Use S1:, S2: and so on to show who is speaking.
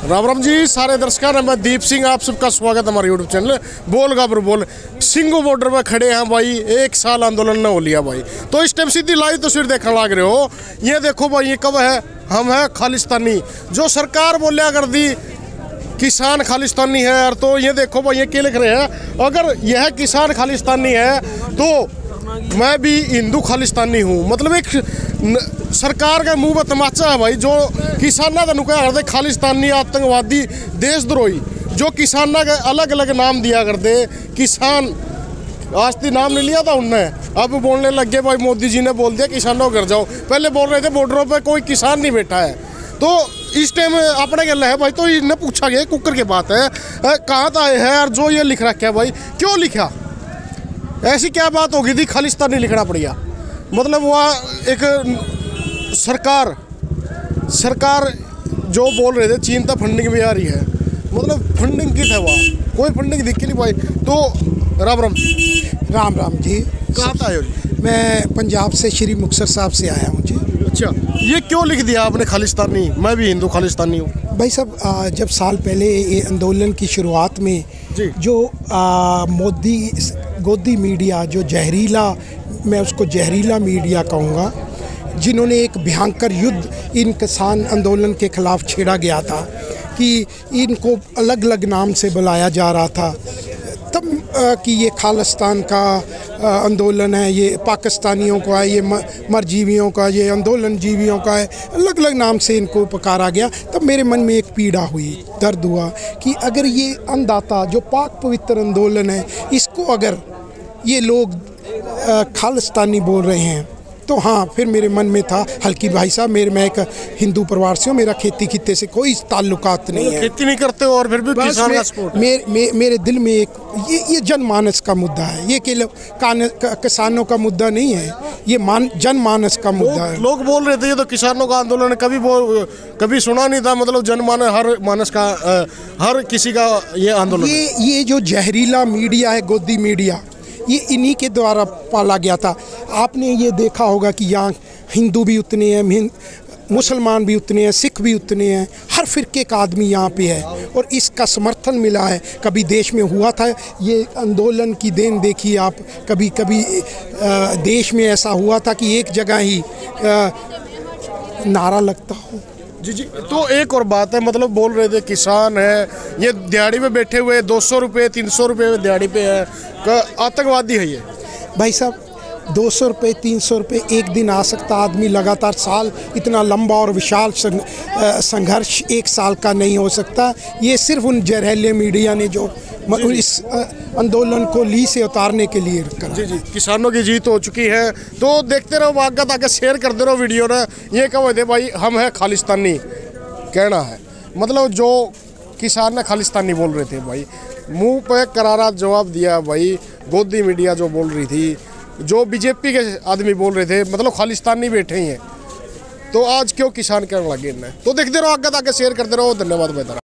S1: राम राम जी सारे दर्शकों, मैं दीप सिंह, आप सबका स्वागत है हमारे यूट्यूब चैनल बोल गाबर बोल। सिंगू बॉर्डर पर खड़े हैं भाई, 1 साल आंदोलन ने हो लिया भाई। तो इस टाइम सीधी लाइव तस्वीर देखने लग रहे हो। ये देखो भाई, ये कब है, हम है खालिस्तानी। जो सरकार बोलिया कर दी किसान खालिस्तानी है यार, तो ये देखो भाई ये क्या लिख रहे हैं, अगर यह किसान खालिस्तानी है तो मैं भी हिंदू खालिस्तानी हूँ। मतलब एक सरकार के मुंह पर तमाचा है भाई। जो किसाना का नुका करते खालिस्तानी, आतंकवादी, देशद्रोही, जो किसाना के अलग अलग नाम दिया करते। किसान आज तक नाम नहीं लिया था उनने, अब बोलने लग गए भाई मोदी जी ने बोल दिया किसानों घर जाओ। पहले बोल रहे थे बॉर्डरों पे कोई किसान नहीं बैठा है। तो इस टाइम अपने गल है भाई, तो इन्हें पूछा गया कुकर की बात है, कहाँ था है यार जो ये लिख रखा है भाई, क्यों लिखा, ऐसी क्या बात होगी थी खालिस्तानी लिखना पड़ गया। मतलब वह एक सरकार जो बोल रहे थे चीन तक फंडिंग भी आ रही है, मतलब फंडिंग की था वहाँ, कोई फंडिंग दिखी नहीं भाई। तो राम राम जी। कहाँ था
S2: मैं पंजाब से श्री मुक्तसर साहब से आया हूँ जी।
S1: अच्छा, ये क्यों लिख दिया आपने खालिस्तानी, मैं भी हिंदू खालिस्तानी हूँ
S2: भाई साहब, जब साल पहले ये आंदोलन की शुरुआत में जो मोदी गोदी मीडिया, जो जहरीला, मैं उसको जहरीला मीडिया कहूँगा, जिन्होंने एक भयंकर युद्ध इन किसान आंदोलन के ख़िलाफ़ छेड़ा गया था कि इनको अलग अलग नाम से बुलाया जा रहा था, तब कि ये खालिस्तान का आंदोलन है, ये पाकिस्तानियों का है, ये मरजीवियों का, ये आंदोलन जीवियों का है, अलग अलग नाम से इनको पुकारा गया। तब मेरे मन में एक पीड़ा हुई, दर्द हुआ कि अगर ये अन्नदाता जो पाक पवित्र आंदोलन है, इसको अगर ये लोग खालिस्तानी बोल रहे हैं, तो हाँ, फिर मेरे मन में था हल्की भाई साहब, मैं एक हिंदू परिवार से हूँ, मेरा खेती कित्ते से कोई ताल्लुकात नहीं है,
S1: खेती नहीं करते और फिर भी किसान का सपोर्ट।
S2: मेरे दिल में एक ये जनमानस का मुद्दा है, ये किसानों का मुद्दा नहीं है, ये जनमानस का मुद्दा है।
S1: लोग बोल रहे थे ये तो किसानों का आंदोलन, कभी सुना नहीं था, मतलब जनमानस हर मानस का, हर किसी का ये आंदोलन।
S2: ये जो जहरीला मीडिया है, गोदी मीडिया, ये इन्हीं के द्वारा पाला गया था। आपने ये देखा होगा कि यहाँ हिंदू भी उतने हैं, मुसलमान भी उतने हैं, सिख भी उतने हैं, हर फिरके का आदमी यहाँ पे है और इसका समर्थन मिला है। कभी देश में हुआ था ये आंदोलन की देन देखिए आप, कभी देश में ऐसा हुआ था कि एक जगह ही नारा लगता हो।
S1: जी। तो एक और बात है, मतलब बोल रहे थे किसान है, ये दिहाड़ी पे बैठे हुए 200 रुपये 300 रुपये दिहाड़ी पे है, आतंकवादी है ये।
S2: भाई साहब, 200 रुपये 300 रुपये एक दिन आ सकता आदमी, लगातार साल इतना लंबा और विशाल संघर्ष 1 साल का नहीं हो सकता। ये सिर्फ उन जहरीले मीडिया ने जो इस आंदोलन को ली से उतारने के लिए करा।
S1: जी, किसानों की जीत हो चुकी है। तो देखते रहो, आगे तक शेयर करते रहो वीडियो ना। ये कहो दे भाई हम है खालिस्तानी कहना है, मतलब जो किसान ने खालिस्तानी बोल रहे थे भाई, मुंह पे करारा जवाब दिया भाई। गोदी मीडिया जो बोल रही थी, जो बीजेपी के आदमी बोल रहे थे, मतलब खालिस्तानी बैठे ही हैं, तो आज क्यों किसान कहने लगे इन्हें। तो देखते रहो, आगे तक शेयर करते रहो। धन्यवाद बेहतर।